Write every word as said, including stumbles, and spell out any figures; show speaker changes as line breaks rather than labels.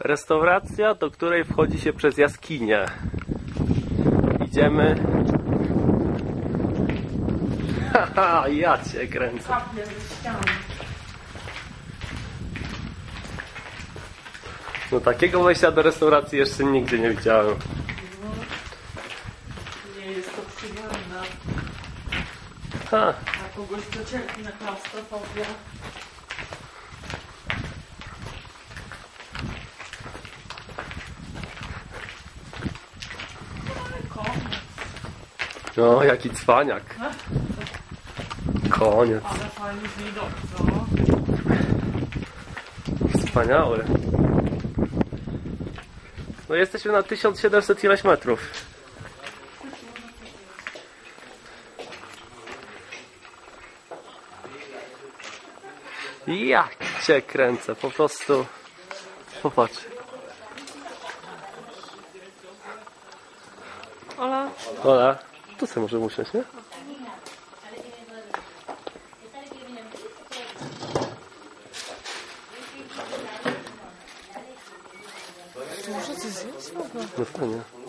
Restauracja, do której wchodzi się przez jaskinię. Idziemy. Haha, ja cię kręcę. No takiego wejścia do restauracji jeszcze nigdy nie widziałem.
Nie jest to przyjemne.
Ha.
A kogoś, kto cierpi na klaustrofobię.
No, jaki cwaniak. Koniec.
Ale fajny widok, co?
Wspaniały. No jesteśmy na tysiąc siedemset ileś metrów. Jak cię kręcę, po prostu. Popatrz.
Ola.
Ola, tu sobie może usiąść, nie?
Może coś zjeść w ogóle?
No fajnie.